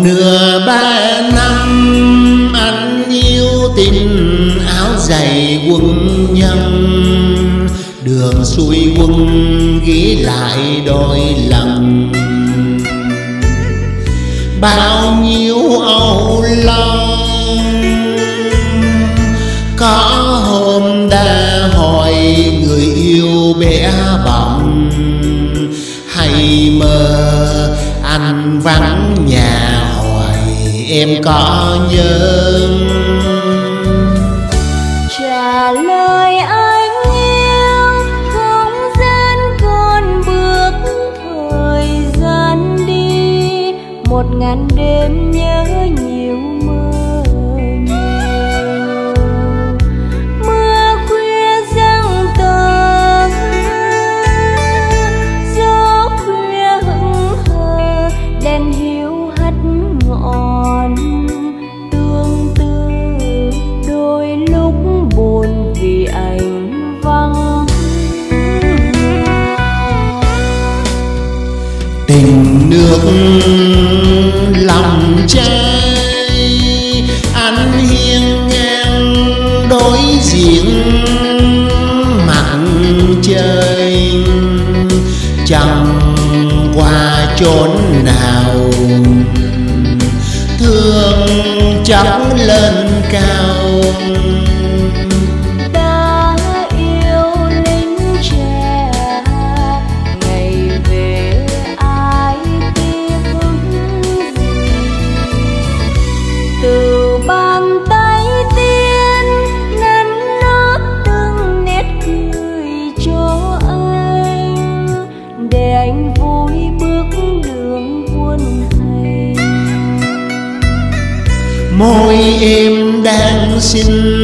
Nửa ba năm anh yêu tình áo dày quân nhân, đường xuôi quân ghi lại đôi lần. Bao nhiêu âu lo có hôm đã hỏi người yêu bé bỏng, hay mơ anh vắng nhà hỏi em có nhớ. Trả lời anh yêu, không gian còn bước thời gian đi, 1000 đêm nhớ nhiều mơ nhiều. Mưa khuya giăng tờ, gió khuya hững hờ, đèn hiu hắt ngọn. Tương tư đôi lúc buồn vì anh vắng. Tình nước lòng trai anh hiên ngang đối diện mặn chơi, chẳng qua chốn nào thương chắc lên cao. Ta yêu lính trẻ, ngày về ai tiếc gì. Từ bàn tay tiên nắn nót từng nét cười cho anh, để anh vui bước đường quân hành. Môi em đang xinh,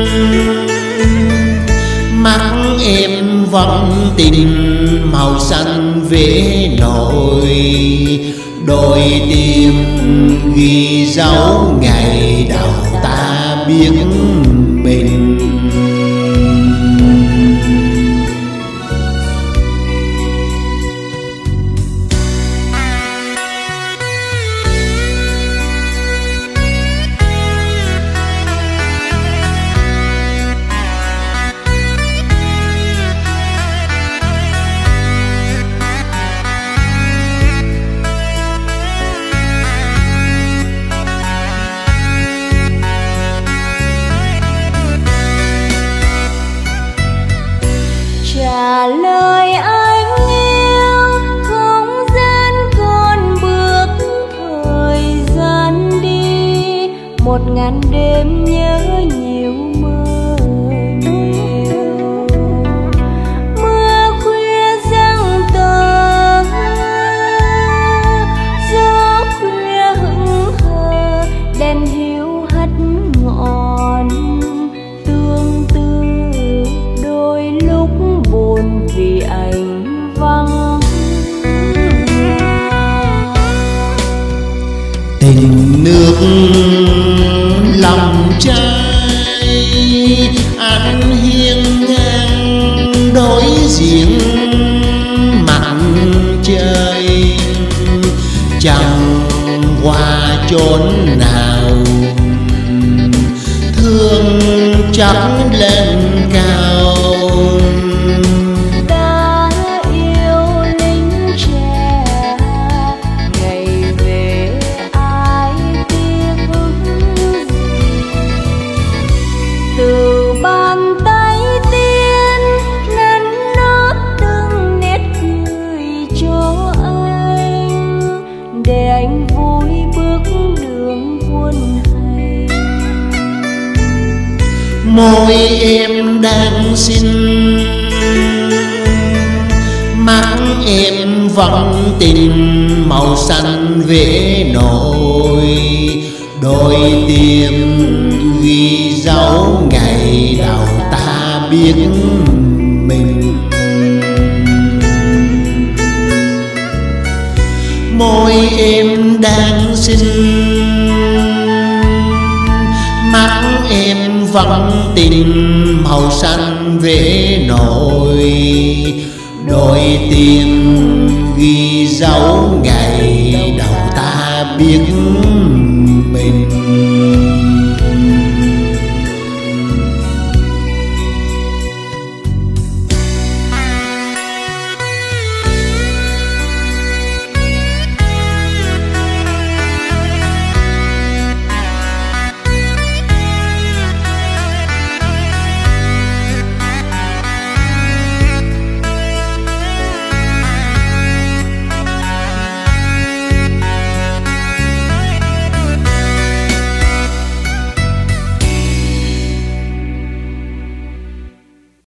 mắt em vẫn tình màu xanh vẽ nổi, đôi tim ghi dấu ngày đầu ta biết mình. Trả lời anh yêu, không gian còn bước thời gian đi, 1000 đêm nhớ nhiều mơ nhiều. Mưa khuya giăng tờ, gió khuya hững hờ, đèn hiu hắt ngọn. Tương tư đôi lúc buồn vì anh vắng. Tình nước lòng trai anh hiên ngang đối diện mặn chơi, chẳng qua chốn nào thương chắc lên cao. Ta yêu lính trẻ, ngày về ai tiếc gì. Từ bàn tay tiên nắn nót từng nét cười cho anh, để anh vui bước đường quân hành. Môi em đang xinh, mắt em vẫn tình màu xanh vẽ nổi, đôi tim ghi dấu ngày đầu ta biết mình. Môi em đang xinh, mắt em vẫn tình màu xanh vẽ nổi, đôi tim ghi dấu ngày đầu ta biết biết